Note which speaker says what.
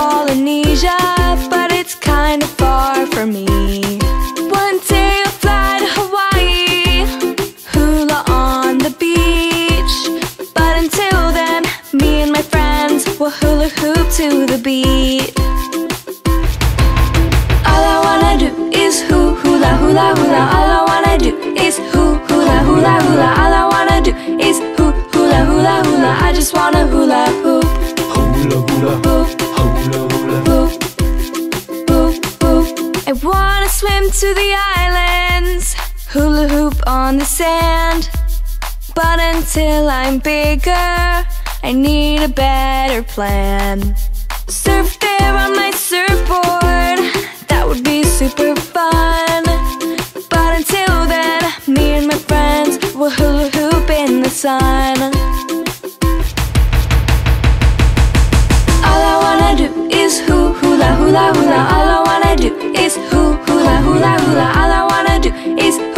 Speaker 1: Polynesia, but it's kinda far for me. One day I'll fly to Hawaii, hula on the beach. But until then, me and my friends will hula hoop to the beat. All I wanna do is hula hula hula. All I wanna do is hula hula hula. All I wanna do is hula hula hula. I just wanna hula hoop.
Speaker 2: Hula hula
Speaker 1: Hoop,
Speaker 2: hula hula.
Speaker 1: hoop, hoop, hoop. I wanna swim to the islands, hula hoop on the sand. But until I'm bigger, I need a better plan. Surf there on my surfboard, that would be super fun. But until then, me and my friends will hula hoop in the sun. All I wanna do is hula hula hula. All I wanna do is hula hula hula. All I wanna do is